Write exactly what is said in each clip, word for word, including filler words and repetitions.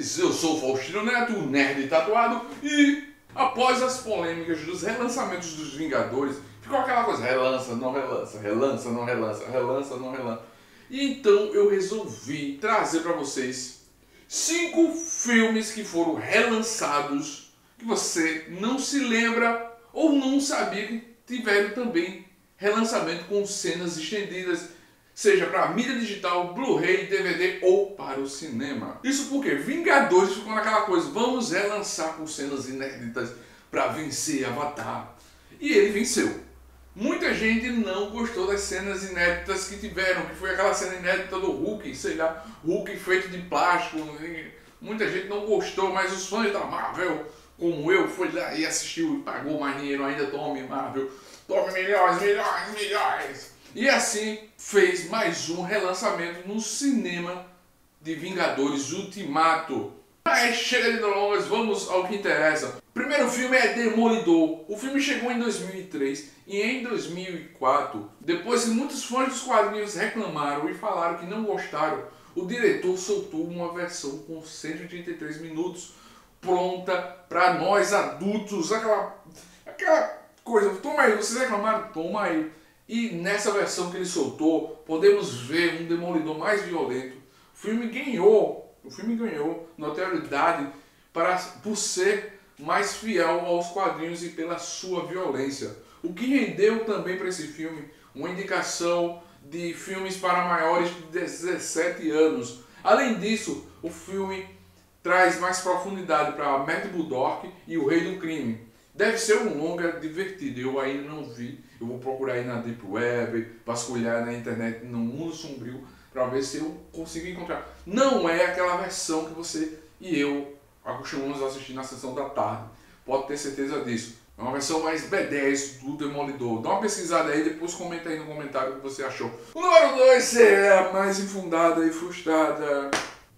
nerds! Eu sou o Faustino Neto, o nerd tatuado, e após as polêmicas dos relançamentos dos Vingadores, ficou aquela coisa, relança, não relança, relança, não relança, relança, não relança. E então eu resolvi trazer para vocês cinco filmes que foram relançados, que você não se lembra ou não sabia que tiveram também relançamento com cenas estendidas, seja para mídia digital, Blu-ray, D V D ou para o cinema. Isso porque Vingadores ficou naquela coisa, vamos relançar com cenas inéditas para vencer Avatar. E ele venceu. Muita gente não gostou das cenas inéditas que tiveram, que foi aquela cena inédita do Hulk, sei lá, Hulk feito de plástico. Muita gente não gostou, mas os fãs da Marvel, como eu, foi lá e assistiu e pagou mais dinheiro ainda, tome Marvel, tome milhões, milhões, milhões. E assim fez mais um relançamento no cinema de Vingadores Ultimato. Mas chega de delongas, vamos ao que interessa. O primeiro filme é Demolidor. O filme chegou em dois mil e três e em dois mil e quatro, depois que muitos fãs dos quadrinhos reclamaram e falaram que não gostaram, o diretor soltou uma versão com cento e trinta e três minutos pronta para nós adultos. Aquela, aquela coisa, toma aí, vocês reclamaram? Toma aí. E nessa versão que ele soltou, podemos ver um Demolidor mais violento. O filme ganhou, o filme ganhou notoriedade para, por ser mais fiel aos quadrinhos e pela sua violência. O que rendeu também para esse filme uma indicação de filmes para maiores de dezessete anos. Além disso, o filme traz mais profundidade para Matt Murdock e o Rei do Crime. Deve ser um longa divertido, eu ainda não vi. Eu vou procurar aí na Deep Web, vasculhar na internet, no mundo sombrio, para ver se eu consigo encontrar. Não é aquela versão que você e eu acostumamos a assistir na sessão da tarde. Pode ter certeza disso. É uma versão mais B dez do Demolidor. Dá uma pesquisada aí, depois comenta aí no comentário o que você achou. O número dois é a mais infundada e frustrada.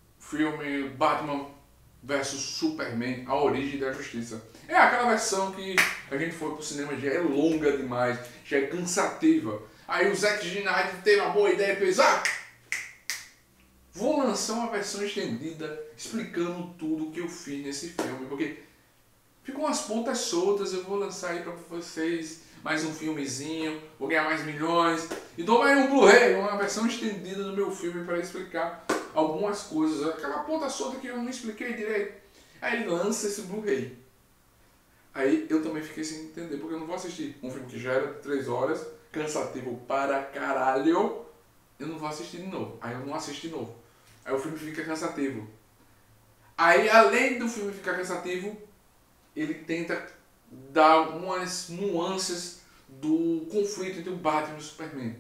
Filme Batman versus Superman, A Origem da Justiça. É aquela versão que a gente foi pro cinema, já é longa demais, já é cansativa. Aí o Zack Snyder teve uma boa ideia e fez, ah, vou lançar uma versão estendida explicando tudo o que eu fiz nesse filme, porque ficam umas pontas soltas, eu vou lançar aí pra vocês mais um filmezinho, vou ganhar mais milhões. Então vai um Blu-ray, uma versão estendida do meu filme para explicar algumas coisas, aquela ponta solta que eu não expliquei direito. Aí ele lança esse Blu-ray. Aí eu também fiquei sem entender, porque eu não vou assistir um filme que já era três horas, cansativo para caralho, eu não vou assistir de novo. Aí eu não assisto de novo. Aí o filme fica cansativo. Aí, além do filme ficar cansativo, ele tenta dar umas nuances do conflito entre o Batman e o Superman.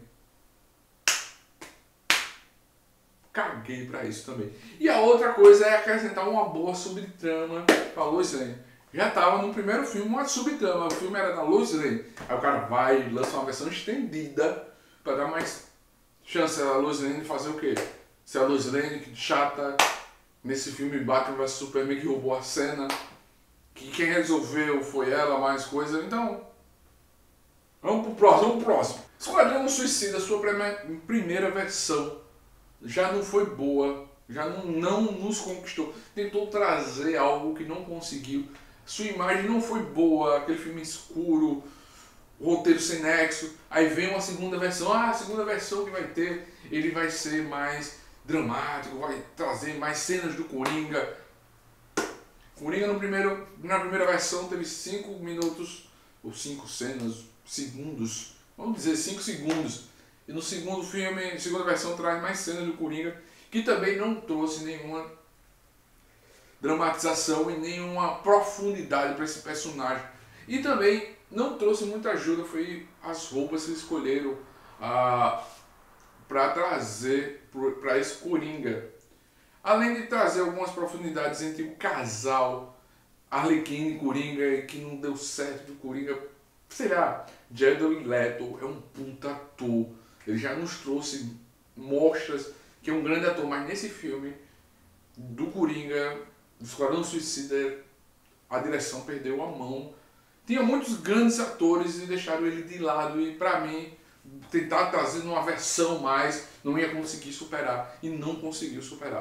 Caguei pra isso também. E a outra coisa é acrescentar uma boa subtrama pra Lois Lane. Já tava no primeiro filme uma subtrama, o filme era da Lois Lane. Aí o cara vai e lança uma versão estendida pra dar mais chance a Lois Lane de fazer o quê? Se a Lois Lane, que chata, nesse filme Batman versus Superman, que roubou a cena, que quem resolveu foi ela, mais coisa. Então, vamos pro próximo, vamos pro próximo. Esquadrão Suicida, sua primeira versão, já não foi boa, já não, não nos conquistou. Tentou trazer algo que não conseguiu. Sua imagem não foi boa, aquele filme escuro, roteiro sem nexo. Aí vem uma segunda versão, ah, a segunda versão que vai ter, ele vai ser mais dramático, vai trazer mais cenas do Coringa. Coringa no primeiro, na primeira versão teve cinco minutos, ou cinco cenas, segundos, vamos dizer cinco segundos. E no segundo filme, segunda versão, traz mais cenas do Coringa, que também não trouxe nenhuma dramatização e nenhuma profundidade para esse personagem. E também não trouxe muita ajuda, foi as roupas que escolheram ah, para trazer para esse Coringa. Além de trazer algumas profundidades entre o casal Arlequina e Coringa, que não deu certo do Coringa, sei lá, Jared Leto é um puta ator. Ele já nos trouxe mostras que é um grande ator, mas nesse filme do Coringa, do Esquadrão Suicida, a direção perdeu a mão. Tinha muitos grandes atores e deixaram ele de lado, e pra mim, tentar trazer uma versão mais, não ia conseguir superar, e não conseguiu superar.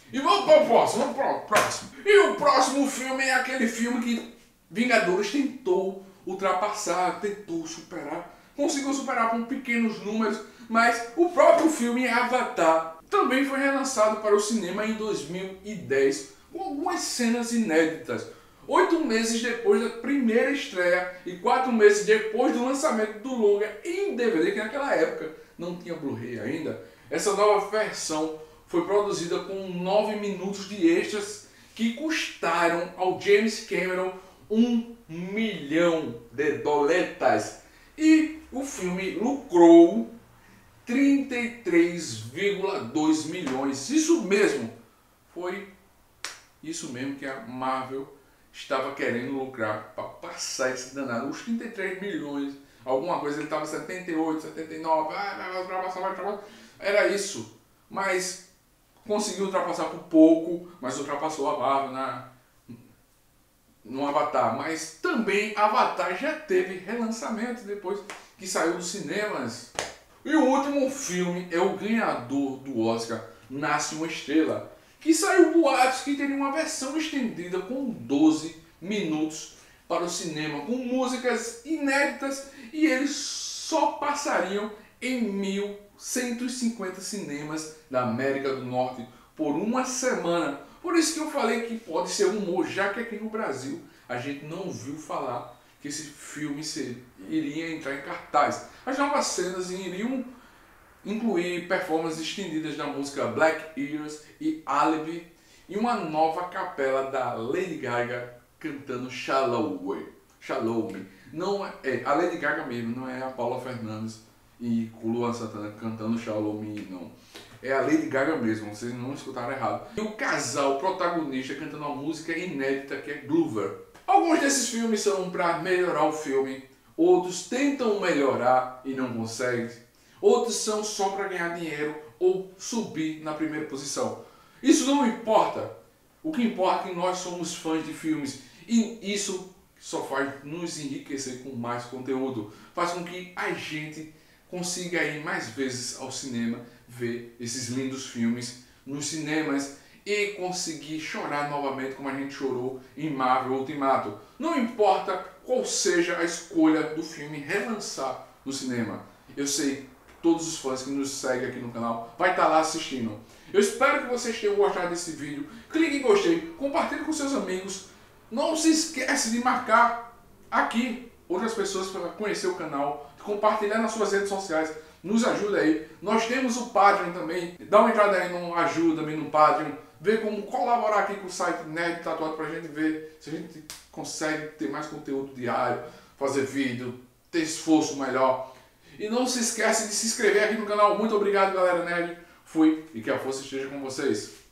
E vamos para o próximo, vamos para o próximo. E o próximo filme é aquele filme que Vingadores tentou ultrapassar, tentou superar, conseguiu superar com pequenos números, mas o próprio filme Avatar também foi relançado para o cinema em dois mil e dez com algumas cenas inéditas. Oito meses depois da primeira estreia e quatro meses depois do lançamento do longa em D V D, que naquela época não tinha Blu-ray ainda, essa nova versão foi produzida com nove minutos de extras que custaram ao James Cameron um milhão de doletas. E o filme lucrou trinta e três vírgula dois milhões. Isso mesmo, foi isso mesmo que a Marvel estava querendo lucrar para passar esse danado. Os trinta e três milhões, alguma coisa, ele estava setenta e oito, setenta e nove, ah, vai ultrapassar, vai ultrapassar. Era isso, mas conseguiu ultrapassar por pouco, mas ultrapassou a Marvel na, no Avatar. Mas também Avatar já teve relançamento depois que saiu dos cinemas. E o último filme é o ganhador do Oscar, Nasce uma Estrela, que saiu boatos que teria uma versão estendida com doze minutos para o cinema, com músicas inéditas, e eles só passariam em mil cento e cinquenta cinemas da América do Norte por uma semana. Por isso que eu falei que pode ser humor, já que aqui no Brasil a gente não viu falar que esse filme iria entrar em cartaz. As novas cenas iriam incluir performances estendidas da música Black Ears e Alibi e uma nova capela da Lady Gaga cantando Shallow Me. Shallow Me. Não é, é a Lady Gaga mesmo, não é a Paula Fernandes e o Luan Santana cantando Shallow Me, não. É a Lady Gaga mesmo, vocês não escutaram errado. E o casal protagonista cantando uma música inédita que é Glover. Alguns desses filmes são para melhorar o filme, outros tentam melhorar e não conseguem, outros são só para ganhar dinheiro ou subir na primeira posição. Isso não importa. O que importa é que nós somos fãs de filmes e isso só faz nos enriquecer com mais conteúdo. Faz com que a gente consiga ir mais vezes ao cinema, ver esses lindos filmes nos cinemas e conseguir chorar novamente como a gente chorou em Marvel Ultimato. Não importa qual seja a escolha do filme relançar no cinema. Eu sei, todos os fãs que nos seguem aqui no canal vai estar lá assistindo. Eu espero que vocês tenham gostado desse vídeo. Clique em gostei, compartilhe com seus amigos. Não se esquece de marcar aqui outras pessoas para conhecer o canal, compartilhar nas suas redes sociais. Nos ajuda aí. Nós temos o Patreon também. Dá uma entrada aí no Ajuda-me no Patreon. Vê como colaborar aqui com o site Nerd Tatuado pra gente ver se a gente consegue ter mais conteúdo diário, fazer vídeo, ter esforço melhor. E não se esquece de se inscrever aqui no canal. Muito obrigado, galera Nerd. Fui e que a força esteja com vocês.